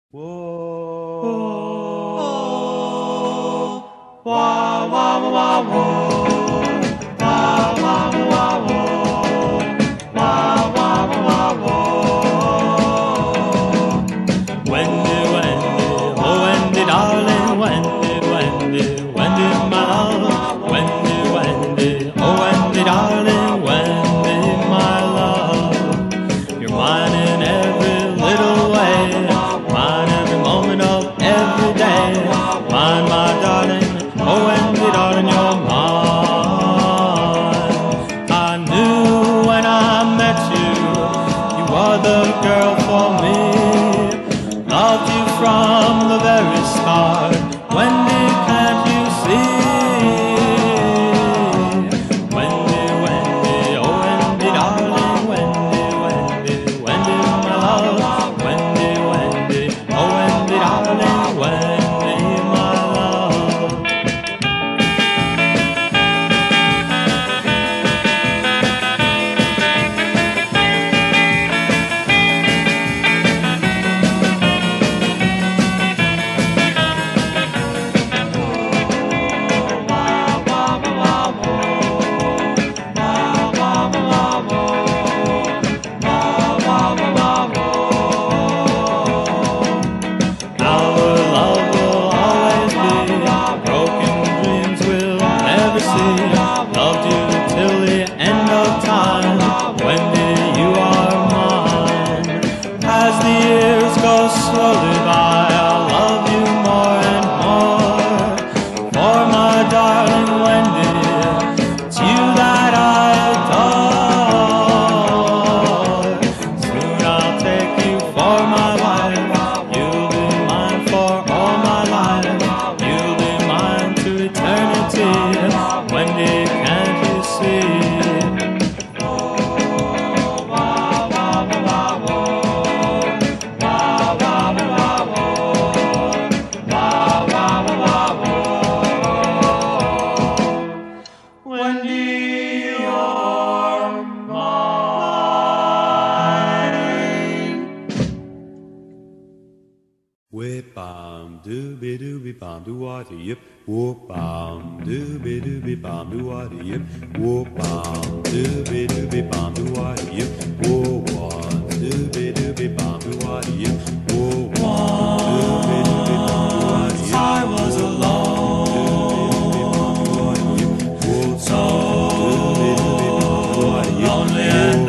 Whoa, wah, wah, wah, whoa, wah, wah, wah, whoa, wah, wah, wah, whoa. Wendy, Wendy, oh Wendy, darling, Wendy, Wendy, Wendy, my love, Wendy, Wendy, oh Wendy, darling, Wendy, my love. You're mine in every little way, mine every moment of every day, mine, my darling, oh Wendy, darling, you're mine. I knew when I met you, you were the girl for me. Loved you from the very start. Wendy, can't you see? Wendy, Wendy, oh Wendy, darling, Wendy, Wendy, Wendy, my love, Wendy, Wendy, oh Wendy, darling, Wendy, my love. Loved you till the end of time. Wendy, you are mine. As the years go slowly by, I'll love you more and more. For my darling Wendy, it's you that I adore. Soon I'll take you for my wife. You'll be mine for all my life. You'll be mine to eternity. Wendy, can't you see? Wendy, you're mine. Whip bam dooby dooby bam doo waddy yip. Whoop bam dooby dooby bam doo waddy yip. Whoop bam dooby dooby bam doo waddy yip. Whoop one dooby dooby bam doo waddy yip. Whoop one dooby dooby bam doo waddy yip. I was alone, so lonely, and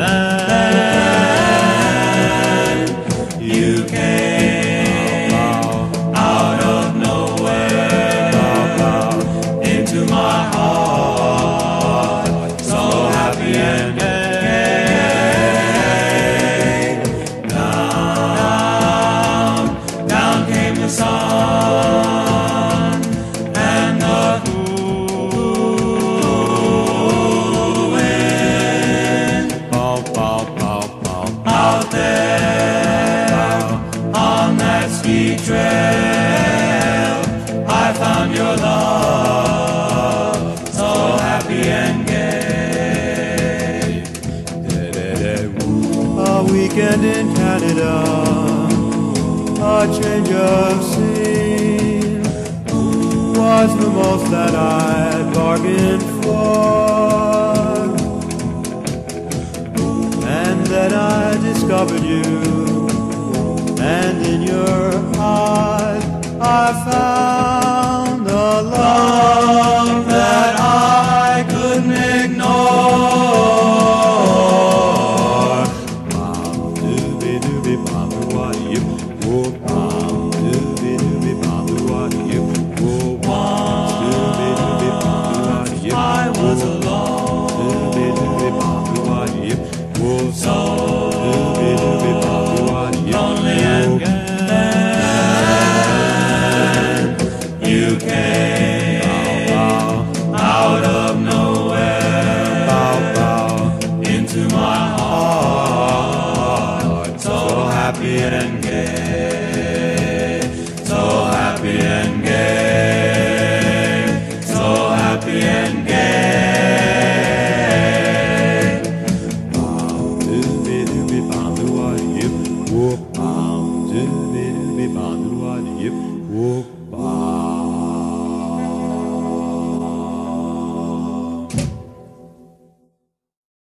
then you came out of nowhere into my heart, so happy and gay. Down came the sun and the cool wind. Out there on that ski trail, I found your love, so happy and gay. A weekend in Canada, a change of scene was the most that I'd bargained for. And then I discovered you, and in your heart I found a love that I couldn't ignore. Bam dooby dooby bam doo waddy yip. Whoop bam dooby dooby bam doo waddy yip. Whoop dooby dooby bam doo waddy yip. I was alone, Dooby dooby bam doo waddy yip. Whoop so dooby dooby bam doo waddy yip. lonely and gay. yip, whoop,